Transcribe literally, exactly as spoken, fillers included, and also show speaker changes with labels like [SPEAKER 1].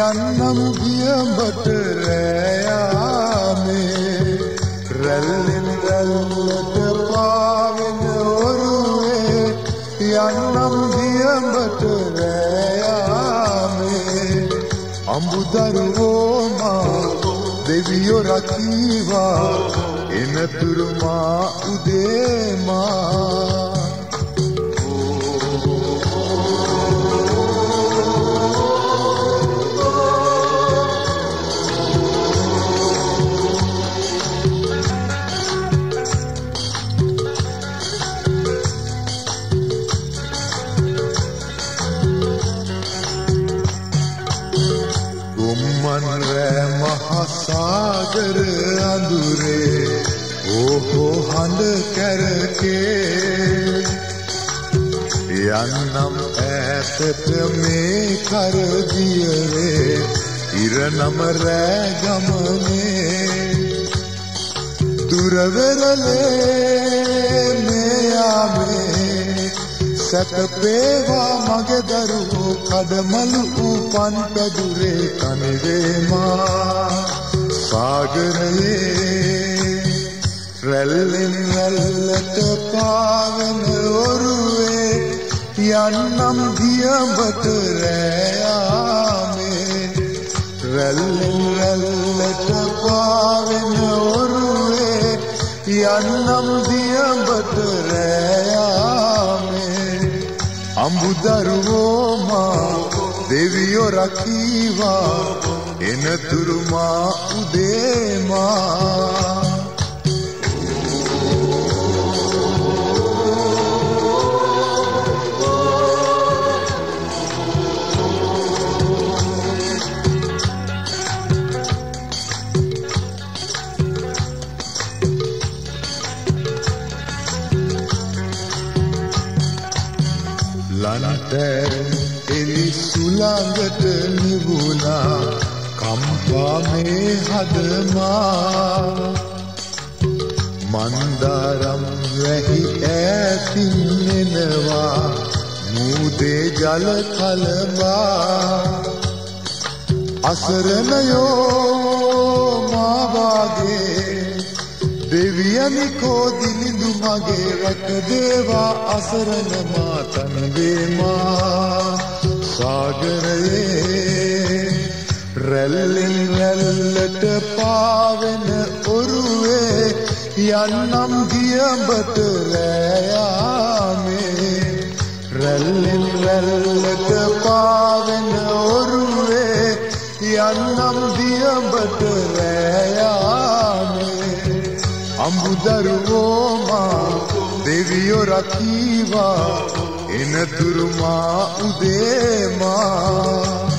[SPEAKER 1] යන්නම් ගියඹට රැයාමේ රැල්ලෙන් රැල්ලට පාවෙන ඔරුවේ යන්නම් ගියඹට රැයාමේ අඹුදරුවෝ මා දෙවියෝ රකීවා එනතුරු මා උදේ මා सागर अंधुरे ओहो हंड करके यन्नम ऐसत में कर दिए रे इरनम रैगम में दुरवरले में आमे සැතපේවා මගේ දරුවෝ කඩමලු උපන් පැදුරේ කනවේ මා සාගරයේ රැල්ලෙන් රැල්ලට පාවෙන ඔරුවේ යන්නම් ගියඹට රැයාමේ රැල්ලෙන් රැල්ලට පාවෙන ඔරුවේ යන්නම් ගියඹට රැයාමේ අඹුදරුවෝ මා දෙවියෝ රකීවා එනතුරු මා උදේ මා ලන්තෑරුම් එලි සුළඟට නිවුණා කම්පා මේ හදමා මන්දාරම් වැහි ඈතින් එනවා මූදේ ජල කලබා අසරණයෝ මා වාගේ දෙවියනි කෝ දිලිඳු මගේ රැක දේවා අසරණ මා තනවේ මා සාගරයේ රැල්ලෙන් රැල්ලට පාවෙන ඔරුවේ යන්නම් ගියඹට රැයාමේ රැල්ලෙන් රැල්ලට පාවෙන ඔරුවේ යන්නම් ගියඹට රැයාමේ අඹුදරුවෝ මා දෙවියෝ රකීවා එනතුරු මා උදේ මා